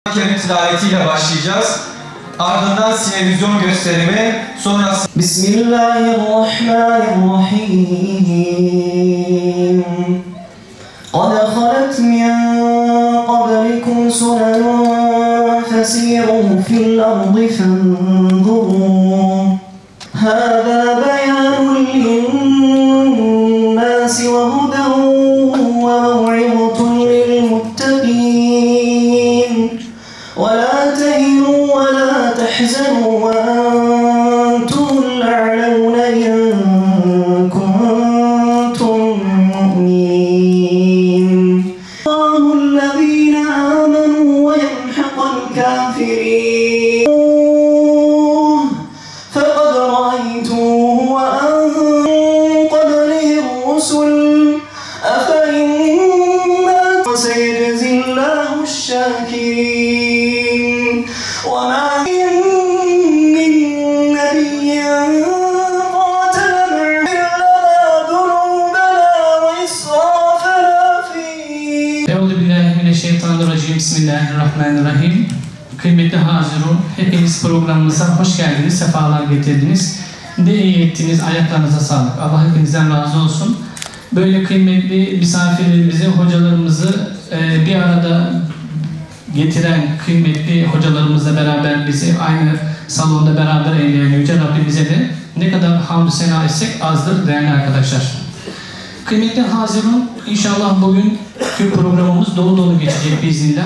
Kerim tilavetiyle başlayacağız. Ardından sinevizyon gösterimi, sonrası... Bismillahirrahmanirrahim. قَدْ خَلَتْ مِنْ قَبْلِكُمْ سُنَنٌ فَسِيرُوا فِي الْأَرْضِ فَانْظُرُوا هَذَا بَيَانٌ لِلنَّاسِ وَهُدًى وَمَوْعِظَةٌ لِلْمُتَّقِينَ وَلَا تَهِنُوا وَلَا تَحْزَنُوا وَأَنْتُمُ الْأَعْلَوْنَ إِنْ كُنْتُمْ مُؤْمِنِينَ اللَّهُ الَّذِينَ آمَنُوا وَيَمْحَقَ الْكَافِرِينَ فَقَدْ رَأَيْتُمُوهُ وَأَنْ قَبْلِهِ الرُّسُلُ أَفَإِنْ مَاتَ سَيَجْزِي اللَّهُ الشَّاكِرِينَ وَمَا مِن نَّبِيٍّ قَاتَلَ مَعَهُ إِلَّا ذُنُوبَنَا وَإِسْرَافَنَا فِيهِ. Euzubillahimineşşeytanirracim. Bismillahirrahmanirrahim. Kıymetli hazirun, hepiniz programımıza hoş geldiniz, sefalar getirdiniz. Ne iyi ettiniz, ayaklarınıza sağlık. Allah hepinizden razı olsun. Böyle kıymetli misafirlerimizi, hocalarımızı bir arada getiren kıymetli hocalarımızla beraber bizi aynı salonda beraber eyleyen Yüce Rabbimize de ne kadar hamdü sena etsek azdır değerli arkadaşlar. Kıymetli hazirun, inşallah bugünkü programımız dolu dolu geçecek biiznillah.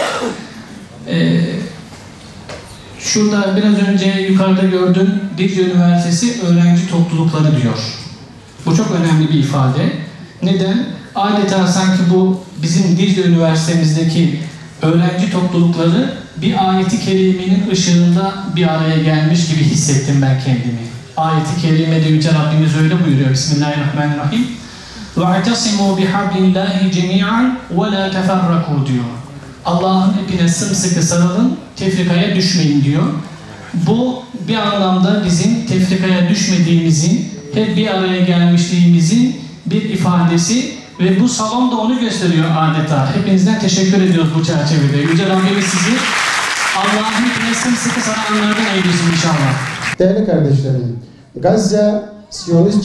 Şurada biraz önce yukarıda gördüğün Dicle Üniversitesi öğrenci toplulukları diyor. Bu çok önemli bir ifade. Neden? Adeta sanki bu bizim Dicle Üniversitemizdeki öğrenci toplulukları bir ayet-i kerimenin ışığında bir araya gelmiş gibi hissettim ben kendimi. Ayet-i kerimede Yüce Rabbimiz öyle buyuruyor. Bismillahirrahmanirrahim. وَاَعْتَصِمُوا بِحَبْلِ اللّٰهِ جَمِيعًا وَلَا تَفَرَّقُوا diyor. Allah'ın ipine sımsıkı sarılın, tefrikaya düşmeyin diyor. Bu bir anlamda bizim tefrikaya düşmediğimizin, hep bir araya gelmişliğimizin bir ifadesi ve bu salon da onu gösteriyor adeta. Hepinizden teşekkür ediyoruz bu çerçevede. Yüce Rabbimiz sizi Allah'ın ipine sımsıkı saranlardan eylesin inşallah. Değerli kardeşlerim, Gazze Siyonist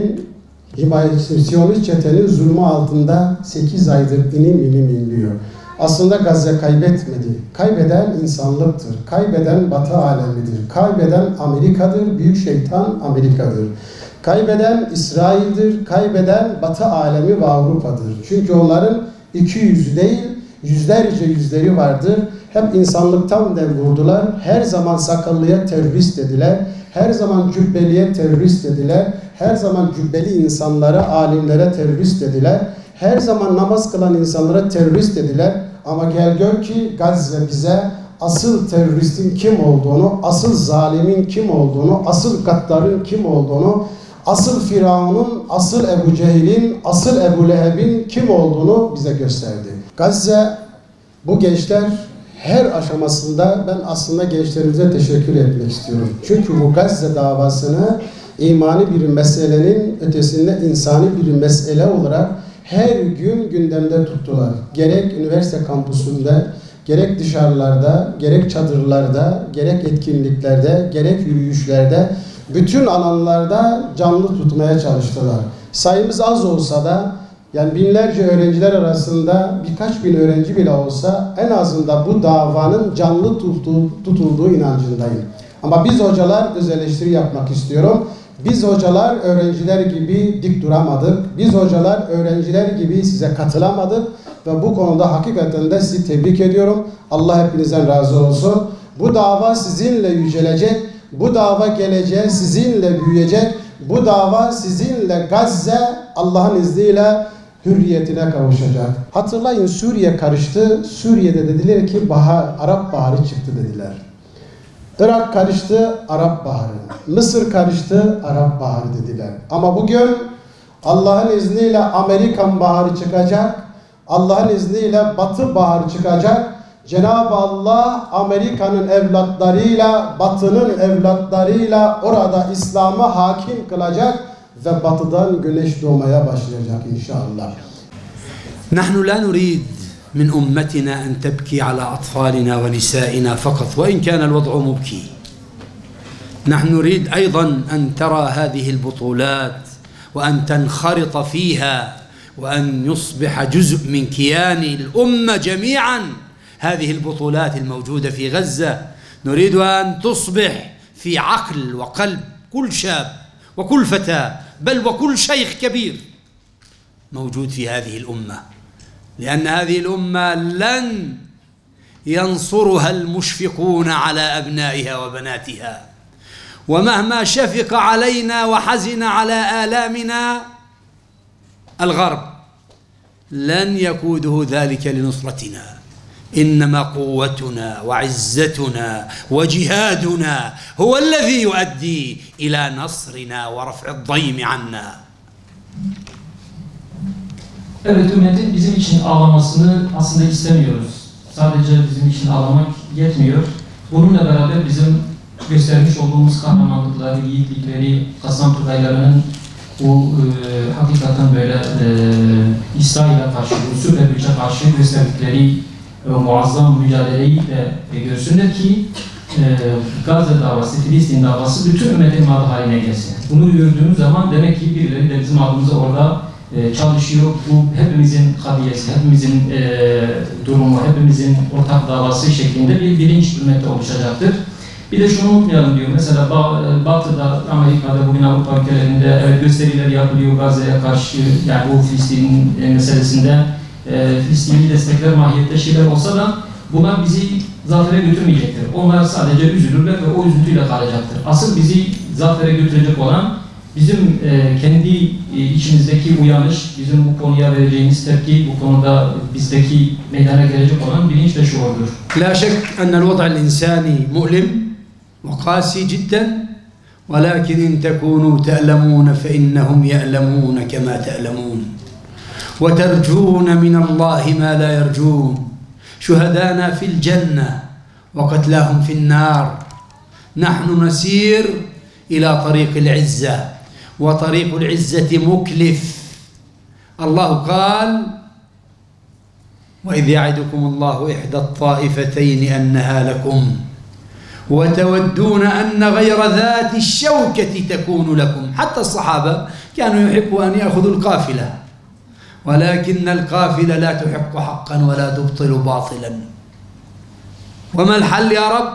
çetenin zulmü altında 8 aydır inim inliyor. Aslında Gazze kaybetmedi. Kaybeden insanlıktır. Kaybeden Batı alemidir. Kaybeden Amerika'dır. Büyük şeytan Amerika'dır. Kaybeden İsrail'dir. Kaybeden Batı alemi ve Avrupa'dır. Çünkü onların 200 değil, yüzlerce yüzleri vardır. Hep insanlıktan dem vurdular. Her zaman sakallıya terörist dediler. Her zaman cübbeliye terörist dediler. Her zaman cübbeli insanlara, alimlere terörist dediler. Her zaman namaz kılan insanlara terörist dediler. Ama gel gör ki Gazze bize asıl teröristin kim olduğunu, asıl zalimin kim olduğunu, asıl gaddarın kim olduğunu, asıl Firavun'un, asıl Ebu Cehil'in, asıl Ebu Leheb'in kim olduğunu bize gösterdi. Gazze, bu gençler her aşamasında ben aslında gençlerimize teşekkür etmek istiyorum. Çünkü bu Gazze davasını imani bir meselenin ötesinde insani bir mesele olarak her gün gündemde tuttular. Gerek üniversite kampüsünde, gerek dışarılarda, gerek çadırlarda, gerek etkinliklerde, gerek yürüyüşlerde, bütün alanlarda canlı tutmaya çalıştılar. Sayımız az olsa da, yani binlerce öğrenciler arasında birkaç bin öğrenci bile olsa en azından bu davanın canlı tutulduğu inancındayım. Ama biz hocalar öz eleştiri yapmak istiyorum. Biz hocalar öğrenciler gibi dik duramadık. Biz hocalar öğrenciler gibi size katılamadık. Ve bu konuda hakikaten de sizi tebrik ediyorum. Allah hepinizden razı olsun. Bu dava sizinle yücelecek. Bu dava geleceğe sizinle büyüyecek. Bu dava sizinle Gazze Allah'ın izniyle hürriyetine kavuşacak. Hatırlayın, Suriye karıştı. Suriye'de dediler ki Arap Baharı çıktı dediler. Irak karıştı, Arap Baharı. Mısır karıştı, Arap Baharı dediler. Ama bugün Allah'ın izniyle Amerikan Baharı çıkacak. Allah'ın izniyle Batı Baharı çıkacak. Cenab-ı Allah Amerika'nın evlatlarıyla, Batı'nın evlatlarıyla orada İslam'ı hakim kılacak ve Batı'dan güneş doğmaya başlayacak inşallah. نحن لا نريد من أمتنا أن تبكي على أطفالنا ونسائنا فقط وإن كان الوضع مبكي. نحن نريد أيضا أن ترى هذه البطولات وأن تنخرط فيها وأن يصبح جزء من كيان الأمة جميعا. هذه البطولات الموجودة في غزة نريد أن تصبح في عقل وقلب كل شاب وكل فتاة بل وكل شيخ كبير موجود في هذه الأمة، لأن هذه الأمة لن ينصرها المشفقون على أبنائها وبناتها، ومهما شفق علينا وحزن على آلامنا الغرب لن يقوده ذلك لنصرتنا، إنما قوتنا وعزتنا وجهادنا هو الذي يؤدي إلى نصرنا ورفع الضيم عنا. Evet, ümmetin bizim için ağlamasını aslında istemiyoruz. Sadece bizim için ağlamak yetmiyor. Bununla beraber bizim göstermiş olduğumuz kahramanlıkları, yiğitlikleri, Kasam Tugaylarının bu hakikaten böyle İsrail'e karşı, bu süper güce karşı gösterdikleri muazzam mücadeleyi de görsünler ki Gazze davası, Filistin davası bütün ümmetin adı haline gelsin. Bunu gördüğümüz zaman demek ki birileri de bizim adımıza orada çalışıyor. Bu hepimizin kadiyesi, hepimizin durumu, hepimizin ortak davası şeklinde bir bilinç ümmette oluşacaktır. Bir de şunu unutmayalım diyor. Mesela Batı'da, Amerika'da, bugün Avrupa ülkelerinde evet, gösteriler yapılıyor Gazze'ye karşı, yani bu Filistin meselesinde Filistin'i destekler mahiyette şeyler olsa da bunlar bizi zafere götürmeyecektir. Onlar sadece üzülürler ve o üzüntüyle kalacaktır. Asıl bizi zafere götürecek olan bizim kendi içimizdeki uyanış, bizim bu konuya vereceğimiz tepki, bu konuda bizdeki meydana gelecek olan bilinç ve şuurdur. لا شك أن الوضع الإنساني مؤلم وقاسي جدا، ولكن إن تكونوا تألمون فإنهم يألمون كما تألمون وترجون من الله ما لا يرجون. شهدانا في الجنة وقتلاهم في النار. نحن نسير إلى طريق العزة، وطريق العزة مكلف. الله قال: وإذ يعدكم الله إحدى الطائفتين أنها لكم وتودون أن غير ذات الشوكة تكون لكم. حتى الصحابة كانوا يحبوا أن يأخذوا القافلة، ولكن القافلة لا تحق حقا ولا تبطل باطلا. وما الحل يا رب؟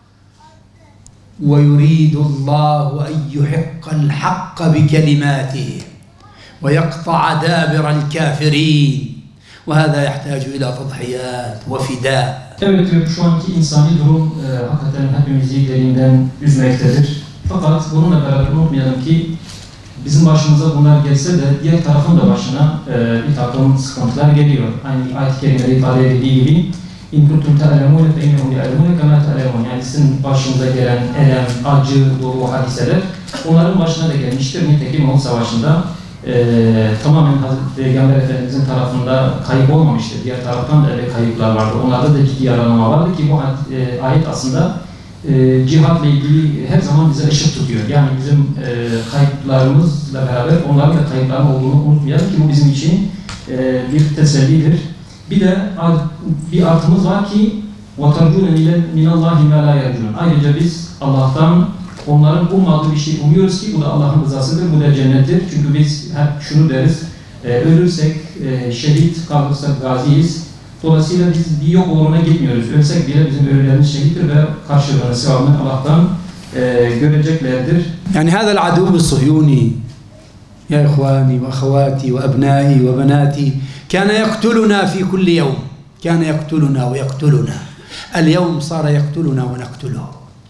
ويريد الله أن يحق الحق بكلماته ويقطع دابر الكافرين، وهذا يحتاج إلى تضحيات وفداء. Evet, şu anki insani durum hakikaten hepimizi derinden üzmektedir. Fakat bununla beraber unutmayalım ki bizim başımıza bunlar gelse de diğer tarafın da başına bir takım sıkıntılar geliyor. Aynı ayet-i kerimede ifade edildiği gibi İn kuntum ta'lemûne fe innehum ya'lemûne kemâ ta'lemûn. Yani sizin başınıza gelen elem, acı dolu hadiseler onların başına da gelmiştir. Nitekim Uhud Savaşı'nda tamamen Hazreti Peygamber Efendimiz'in tarafında kayıp olmamıştır. Diğer taraftan da öyle kayıplar vardı. Onlarda da ciddi yaralanma vardı ki bu ayet aslında cihatla ilgili her zaman bize ışık tutuyor. Yani bizim kayıplarımızla beraber onların da kayıplarının olduğunu unutmayalım ki bu bizim için bir tesellidir. Bir de bir artımız var ki وَتَرْجُونَ مِنَ اللّٰهِ مَا لَا يَرْجُونَ. Ayrıca biz Allah'tan onların ummadığı bir şey umuyoruz ki bu da Allah'ın rızasıdır, bu da cennettir. Çünkü biz hep şunu deriz, ölürsek şehit, kalırsak gaziyiz. Dolayısıyla biz bir yok uğruna gitmiyoruz. Ölsek bile bizim ölülerimiz şehittir ve karşılığını, sevabını Allah'tan göreceklerdir. Yani هذا العدو الصهيوني يا إخواني وأخواتي وأبنائي وبناتي كان يقتلنا في كل يوم، كان يقتلنا ويقتلنا. اليوم صار يقتلنا ونقتله.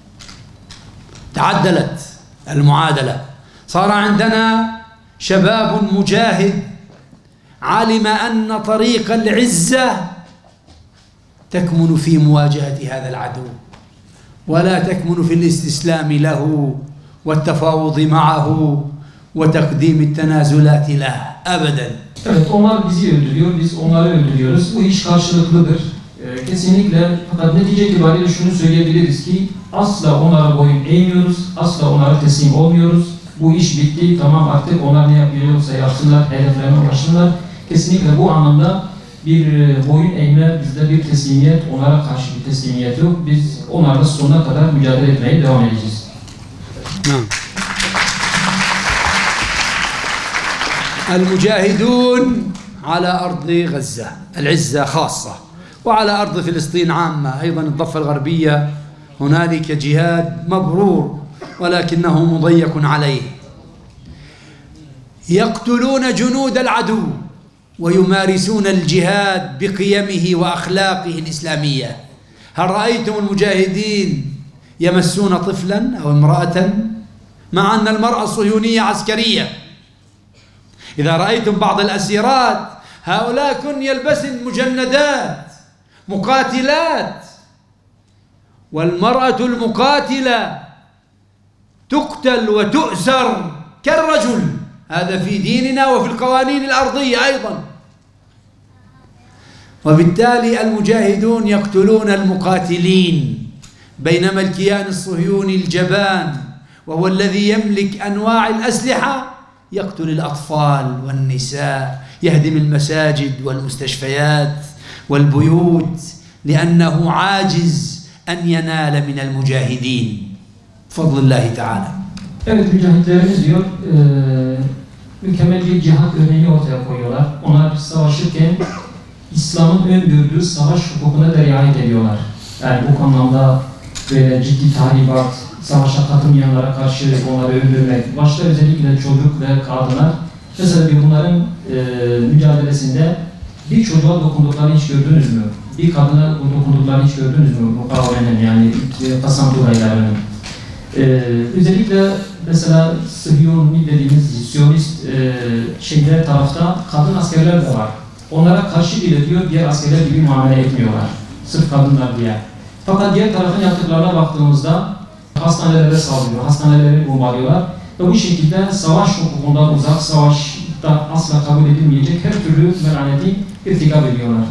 تعدلت المعادلة، صار عندنا شباب مجاهد علم أن طريق العزة تكمن في مواجهة هذا العدو، ولا تكمن في الاستسلام له والتفاوض معه وتقديم التنازلات له أبدا. Evet, onlar bizi öldürüyor, biz onları öldürüyoruz. Bu iş karşılıklıdır. Kesinlikle, fakat netice itibariyle şunu söyleyebiliriz ki asla onlara boyun eğmiyoruz, asla onlara teslim olmuyoruz. Bu iş bitti, tamam artık onlar ne yapıyorsa yapsınlar, hedeflerine ulaşsınlar. Kesinlikle bu anlamda bir boyun eğme, bizde bir teslimiyet, onlara karşı bir teslimiyet yok. Biz onlarla sonuna kadar mücadele etmeye devam edeceğiz. المجاهدون على أرض غزة العزة خاصة وعلى أرض فلسطين عامة أيضا الضفة الغربية هنالك جهاد مبرور ولكنه مضيق عليه يقتلون جنود العدو ويمارسون الجهاد بقيمه وأخلاقه الإسلامية. هل رأيتم المجاهدين يمسون طفلا أو امرأة مع أن المرأة الصهيونية عسكرية؟ إذا رأيتم بعض الأسيرات هؤلاء كن يلبسن مجندات مقاتلات، والمرأة المقاتلة تقتل وتؤسر كالرجل، هذا في ديننا وفي القوانين الأرضية أيضا. وبالتالي المجاهدون يقتلون المقاتلين، بينما الكيان الصهيوني الجبان وهو الذي يملك أنواع الأسلحة يقتل الأطفال والنساء، يهدم المساجد والمستشفيات والبيوت لأنه عاجز أن ينال من المجاهدين بفضل الله تعالى. Evet, mücahitlerimiz diyor, mükemmel bir cihat örneği ortaya koyuyorlar. Onlar savaşırken İslam'ın öngördüğü savaş hukukuna da riayet ediyorlar. Yani bu anlamda böyle ciddi tahribat, savaşa katılmayanlara karşı onları öldürmek, başta özellikle çocuk ve kadınlar. Mesela bunların mücadelesinde bir çocuğa dokunduklarını hiç gördünüz mü? Bir kadına dokunduklarını hiç gördünüz mü? Mukavelenin yani Kasam Tugaylarının. Özellikle mesela Sıhyoni dediğimiz Siyonist şeyler tarafta kadın askerler de var. Onlara karşı bile diyor diğer askerler gibi muamele etmiyorlar. Sırf kadınlar diye. Fakat diğer tarafın yaptıklarına baktığımızda hastanelere saldırıyor, hastaneleri bombalıyorlar ve bu şekilde savaş hukukundan uzak, savaşta asla kabul edilmeyecek her türlü melaneti irtikab ediyorlar.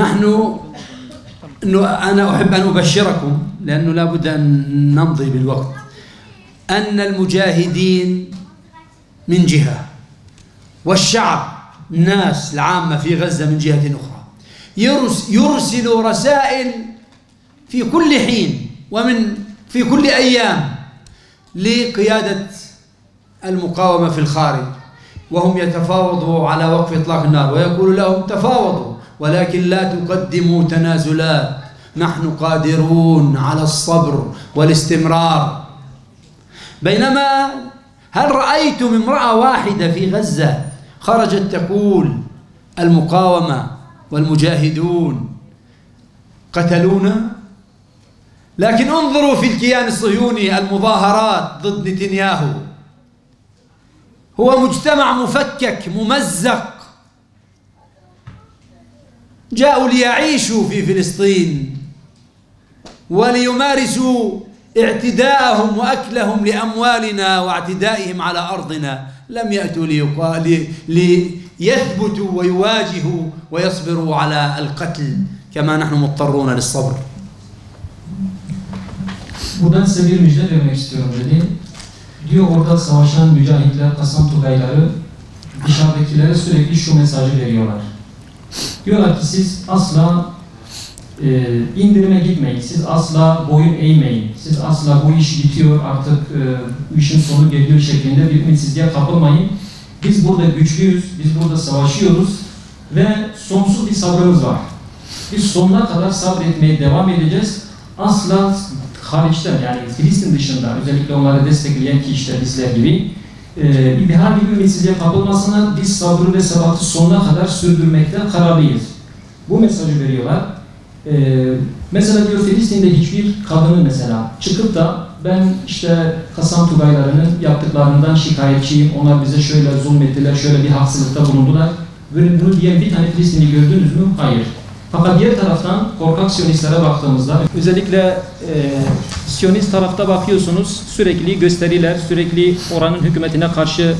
أنا أحب أن أبشركم لأنه لا بد أن نمضي بالوقت أن المجاهدين من جهة والشعب الناس العامة في غزة من جهة أخرى يرسل رسائل في كل حين في كل أيام لقيادة المقاومة في الخارج وهم يتفاوضوا على وقف إطلاق النار ويقول لهم تفاوضوا ولكن لا تقدموا تنازلات نحن قادرون على الصبر والاستمرار. بينما هل رأيتم امرأة واحدة في غزة خرجت تقول المقاومة والمجاهدون قتلونا؟ لكن انظروا في الكيان الصهيوني المظاهرات ضد نتنياهو، هو مجتمع مفكك ممزق، جاءوا ليعيشوا في فلسطين وليمارسوا اعتداءهم وأكلهم لأموالنا واعتدائهم على أرضنا، لم يأتوا ليثبتوا ويواجهوا ويصبروا على القتل كما نحن مضطرون للصبر. Buradan size bir müjde vermek istiyorum dedi. Diyor orada savaşan mücahitler, Kasam Tugayları dışarıdakilere sürekli şu mesajı veriyorlar. Diyorlar ki siz asla indirime gitmeyin, siz asla boyun eğmeyin, siz asla bu iş bitiyor artık bu işin sonu geliyor şeklinde bir ümitsizliğe kapılmayın. Biz burada güçlüyüz, biz burada savaşıyoruz ve sonsuz bir sabrımız var. Biz sonuna kadar sabretmeye devam edeceğiz. Asla hariçten yani Filistin dışında özellikle onları destekleyen ki işte bizler gibi herhangi bir ümitsizliğe kapılmasına biz sabrı ve sebatı sonuna kadar sürdürmekte kararlıyız. Bu mesajı veriyorlar. Mesela diyor Filistin'de hiçbir kadının mesela çıkıp da ben işte Kasam Tugaylarının yaptıklarından şikayetçiyim, onlar bize şöyle zulmettiler, şöyle bir haksızlıkta bulundular. Bunu diyen bir tane Filistin'i gördünüz mü? Hayır. Fakat diğer taraftan korkak Siyonistlere baktığımızda özellikle Siyonist tarafta bakıyorsunuz sürekli gösteriler, sürekli oranın hükümetine karşı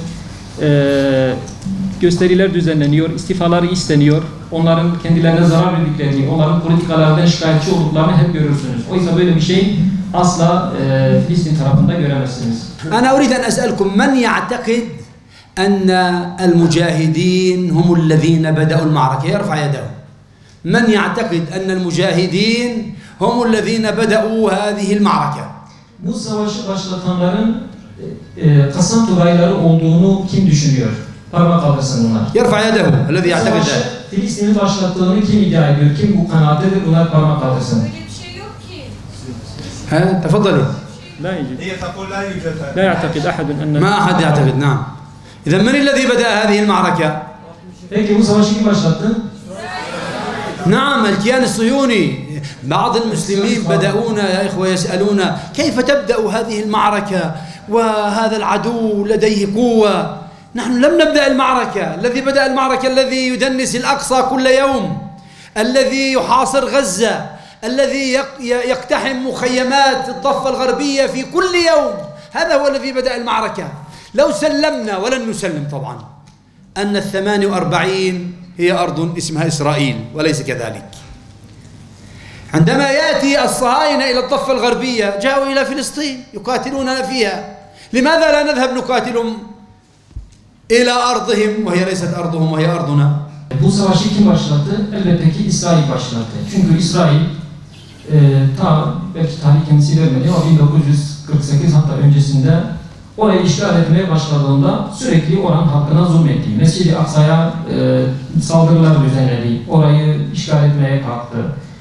gösteriler düzenleniyor, istifaları isteniyor. Onların kendilerine zarar verdiklerini, onların politikalardan şikayetçi olduklarını hep görürsünüz. Oysa böyle bir şey asla Filistin tarafında göremezsiniz. أنا أريد أن أسألكم من يعتقد أن المجاهدين هم الذين بدأوا المعركة يرفع يده. من يعتقد أن المجاهدين هم الذين بدأوا هذه المعركة؟ Bu savaşı başlatanların Kasım Tugayları olduğunu kim düşünüyor? Parmak kaldırsın bunlar. يرفع يده الذي يعتقد Savaşı ذلك. Filistin'in başlattığını kim iddia ediyor? Kim bu kanaatedir? Bunlar parmak kaldırsın. Öyle bir şey yok ki. ها تفضلوا. لا يوجد. هي تقول لا يوجد هذا. لا يعتقد أحد أن ما أحد يعتقد. نعم. إذا من الذي بدأ هذه المعركة؟ Peki bu savaşı kim başlattı? نعم الكيان الصهيوني. بعض المسلمين بدأون يا إخوة يسألون كيف تبدأ هذه المعركة وهذا العدو لديه قوة. نحن لم نبدأ المعركة. الذي بدأ المعركة الذي يدنس الأقصى كل يوم، الذي يحاصر غزة، الذي يقتحم مخيمات الضفة الغربية في كل يوم، هذا هو الذي بدأ المعركة. لو سلمنا ولن نسلم طبعا أن 48 هي أرض اسمها إسرائيل وليس كذلك. عندما يأتي الصهاينة إلى الضفة الغربية جاءوا إلى فلسطين يقاتلوننا فيها. لماذا لا نذهب نقاتلهم إلى أرضهم وهي ليست أرضهم وهي أرضنا؟ Bu savaşı kim başlattı? Elbette ki İsrail başlattı. Çünkü İsrail belki tarih kendisi vermedi ama 1948 hatta öncesinde orayı işgal etmeye başladığında sürekli oranın halkına zulmetti. Mescid-i Aksa'ya saldırılar düzenledi. Orayı işgal etmeye kalktı.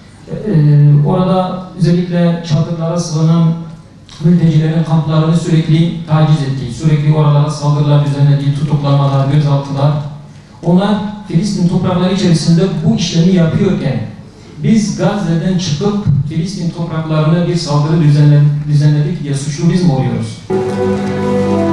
Orada özellikle çadırlara sığınan mültecilerin kamplarını sürekli taciz etti. Sürekli oralara saldırılar düzenledi, tutuklamalar, gözaltılar. Onlar Filistin toprakları içerisinde bu işlemi yapıyorken biz Gazze'den çıkıp Filistin topraklarına bir saldırı düzenledik diye suçlu biz mi oluyoruz?